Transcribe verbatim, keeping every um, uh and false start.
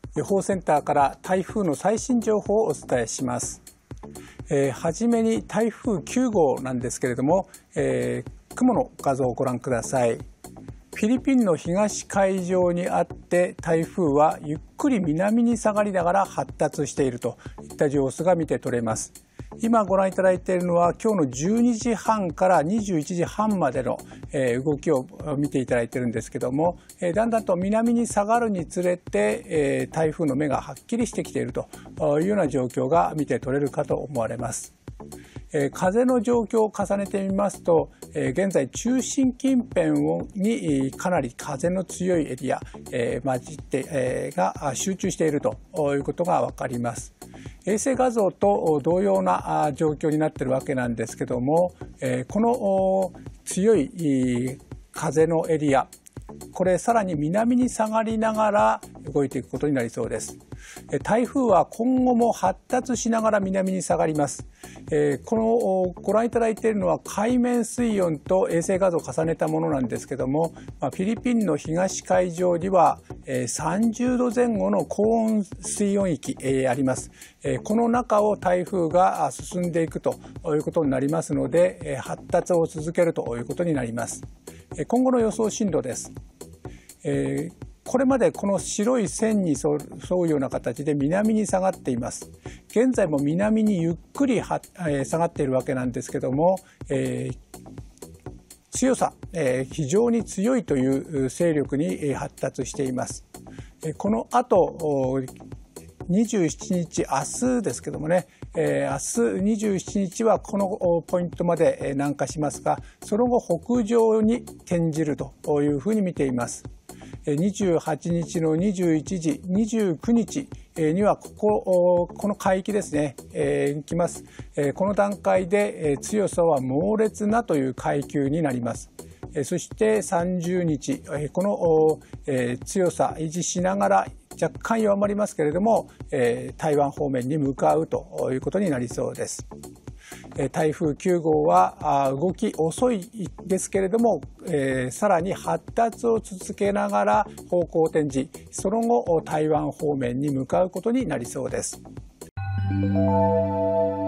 予報センターから台風の最新情報をお伝えします。えー、はじめに台風きゅうごうなんですけれども、えー、雲の画像をご覧ください。フィリピンの東海上にあって台風はゆっくり南に下がりながら発達しているといった様子が見て取れます。今ご覧いただいているのは今日のじゅうにじはんからにじゅういちじはんまでの動きを見ていただいているんですけども、だんだんと南に下がるにつれて台風の目がはっきりしてきているというような状況が見て取れるかと思われます。風の状況を重ねてみますと、現在中心近辺にかなり風の強いエリア混じってが集中しているということが分かります。衛星画像と同様な状況になっているわけなんですけども、この強い風のエリア、これさらに南に下がりながら動いていくことになりそうです。台風は今後も発達しながら南に下がります。このご覧いただいているのは海面水温と衛星画像を重ねたものなんですけども、フィリピンの東海上にはさんじゅうどぜん後の高温水温域あります。この中を台風が進んでいくということになりますので、発達を続けるということになります。今後の予想進路です。これまでこの白い線に沿うような形で南に下がっています。現在も南にゆっくり下がっているわけなんですけども、えー、強さ、えー、非常に強いという勢力に発達しています。この後にじゅうしちにち、明日ですけどもね、えー、明日にじゅうしちにちはこのポイントまで南下しますが、その後北上に転じるというふうに見ています。にじゅうはちにちのにじゅういちじ、にじゅうくにちにはここ、この海域ですね、えー、行きます。この段階で強さは猛烈なという階級になります。そしてさんじゅうにち、この強さ維持しながら若干弱まりますけれども、台湾方面に向かうということになりそうです。台風きゅうごうは動き遅いですけれども、えー、さらに発達を続けながら方向転じ、その後台湾方面に向かうことになりそうです。